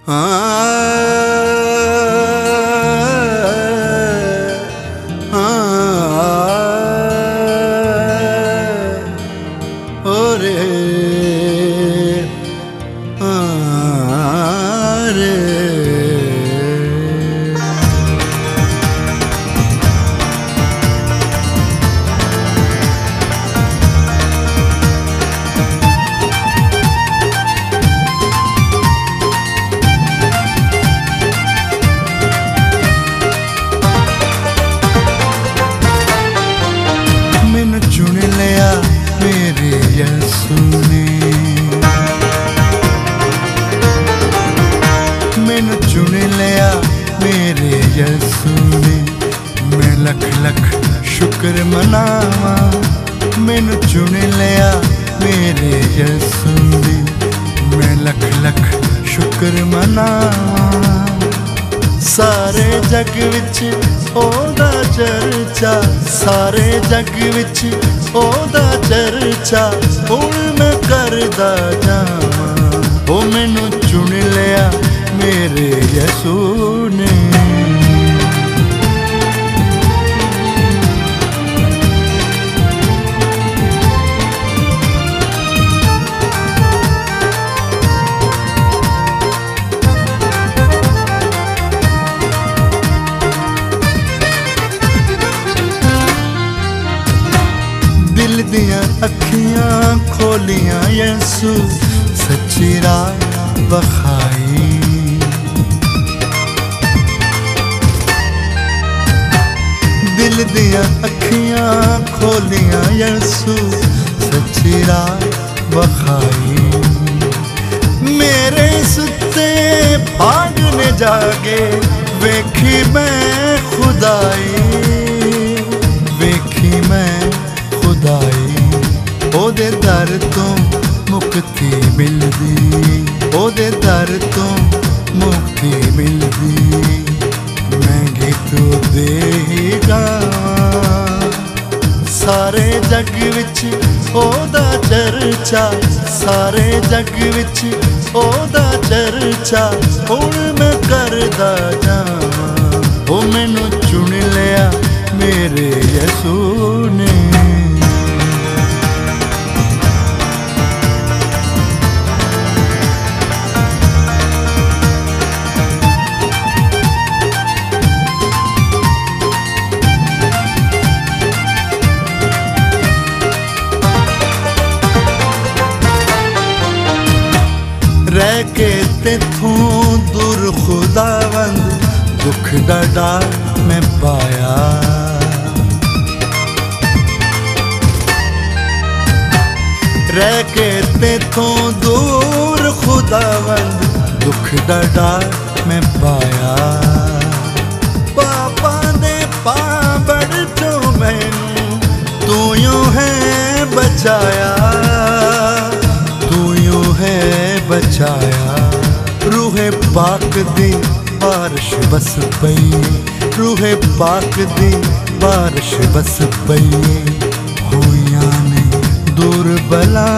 मैनू चुन लिया मेरे यसू ने, मैं लख लख शुक्र मनावा। मैनू चुन लिया मेरे यसू ने, मैं लख लख शुक्र मनावा। सारे जग विच ओदा चर्चा, सारे जग विच ओदा चर्चा, हुण मैं करदा जावां। ओ मैनू चुन लिया मेरे यसू ने। दिल दियां अखियां खोलियां यसू, सच्ची राह बखाई। दिल दियां अखियां खोलियां यसू, सच्ची राह बखाई। मेरे सुते भाग ने जागे, वेखी मैं खुदाई, वेखी मैं खुदाई। ओदे दर तो मुक्ति मिलदी, ओदे दर तो मुक्ति मिलदी। मैं गीत दे गावां, सारे जग विच ओदा चर्चा, सारे जग विच ओदा चर्चा, हुण मैं करदा जावां। ओ मैनू चुन लिया मेरे यसू ने। रह के तेथों दूर खुदावंद, दुख दा डार मैं पाया। रह के तेथों दूर खुदावंद, दुख दा डार मैं पाया। पापा दे पाबड़ चो मैनू तू यूं है बचाया, तू यूं है बचाया। रूहे पाक दी बारिश बस पई, रूहे पाक दी बारिश बस पई। होइयां ने दूर बला,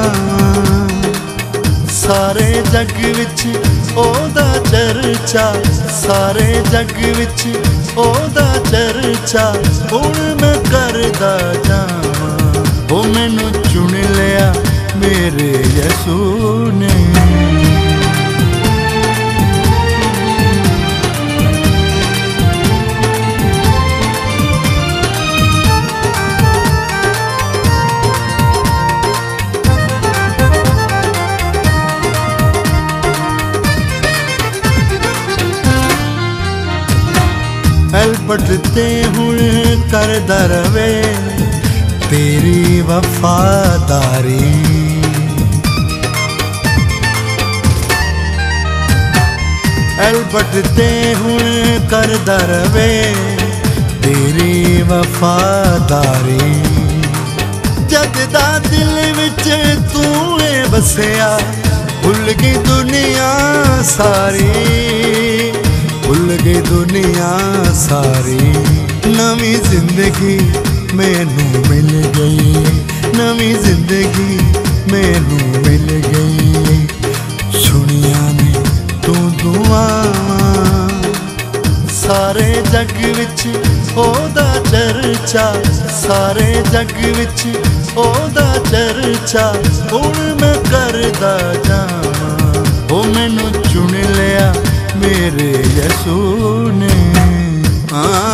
सारे जग विच ओदा चर्चा, सारे जग विच ओदा चर्चा, हुण मैं करदा जावां। ओ मैनू चुन लिया मेरे यसू ने। पढ़ते हुण करदा रवे तेरी वफादारी। पढ़ते हुण करदा रवे तेरी वफादारी। जग दा दिल विच तू बसिया, भुल गई दुनिया सारी, भुल गई दुनिया सारी। नवी जिंदगी मैनू मिल गई, नवी जिंदगी मैनू मिल गई। सुनिया ने तू दुआ जग विच ओदा चर्चा, सारे जग विच ओदा चर्चा। हुण मैं करदा जावां, ओ मैनू चुन लिया मेरे यसू ने।